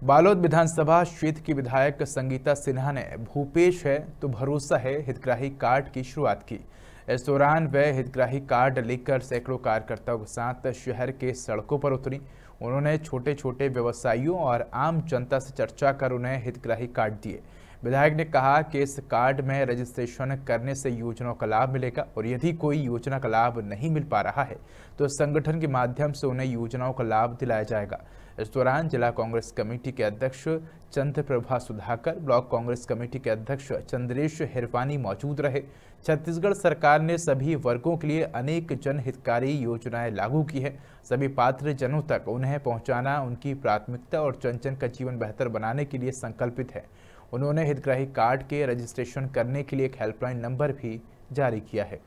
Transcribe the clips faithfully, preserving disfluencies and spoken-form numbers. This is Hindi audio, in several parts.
बालोद विधानसभा क्षेत्र की विधायक संगीता सिन्हा ने भूपेश है तो भरोसा है हितग्राही कार्ड की शुरुआत की। इस दौरान वह हितग्राही कार्ड लेकर सैकड़ों कार्यकर्ताओं के साथ शहर के सड़कों पर उतरी। उन्होंने छोटे छोटे व्यवसायियों और आम जनता से चर्चा कर उन्हें हितग्राही कार्ड दिए। विधायक ने कहा कि इस कार्ड में रजिस्ट्रेशन करने से योजनाओं का लाभ मिलेगा और यदि कोई योजना का लाभ नहीं मिल पा रहा है तो संगठन के माध्यम से उन्हें योजनाओं का लाभ दिलाया जाएगा। इस दौरान जिला कांग्रेस कमेटी के अध्यक्ष Chandraprabha Sudhakar, block Congress committee के अध्यक्ष चंद्रेश हिरवानी मौजूद रहे। छत्तीसगढ़ सरकार ने सभी वर्गों के लिए अनेक जनहितकारी योजनाएं लागू की है। सभी पात्र जनों तक उन्हें पहुंचाना उनकी प्राथमिकता और जन जन का जीवन बेहतर बनाने के लिए संकल्पित है। उन्होंने हितग्राही कार्ड के रजिस्ट्रेशन करने के लिए एक हेल्पलाइन नंबर भी जारी किया है।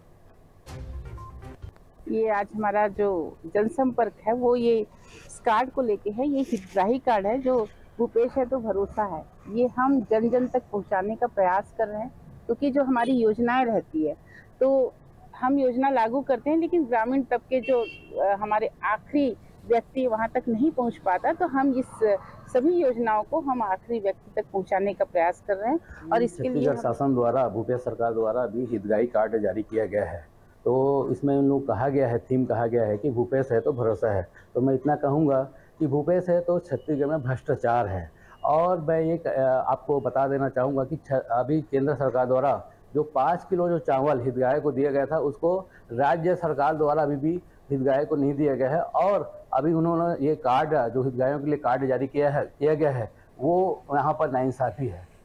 ये आज हमारा जो जनसंपर्क है वो ये इस कार्ड को लेके है। ये हितग्राही कार्ड है जो भूपेश है तो भरोसा है। ये हम जन जन तक पहुंचाने का प्रयास कर रहे हैं, क्योंकि जो हमारी योजनाएं रहती है तो हम योजना लागू करते हैं, लेकिन ग्रामीण तबके जो हमारे आखिरी व्यक्ति वहां तक नहीं पहुंच पाता, तो हम इस सभी योजनाओं को हम आखिरी व्यक्ति तक पहुंचाने का प्रयास कर रहे हैं। और इसके लिए शासन द्वारा, भूपेश सरकार द्वारा भी हितग्राही कार्ड जारी किया गया है। तो इसमें उन लोग कहा गया है, थीम कहा गया है कि भूपेश है तो भरोसा है। तो मैं इतना कहूँगा कि भूपेश है तो छत्तीसगढ़ में भ्रष्टाचार है। और मैं एक आपको बता देना चाहूँगा कि अभी केंद्र सरकार द्वारा जो पाँच किलो जो चावल हितग्राही को दिया गया था, उसको राज्य सरकार द्वारा अभी भी हितग्राही को नहीं दिया गया है। और अभी उन्होंने ये कार्ड जो हितग्राहियों के लिए कार्ड जारी किया है किया गया है वो यहाँ पर नाइंसाफ़ी है।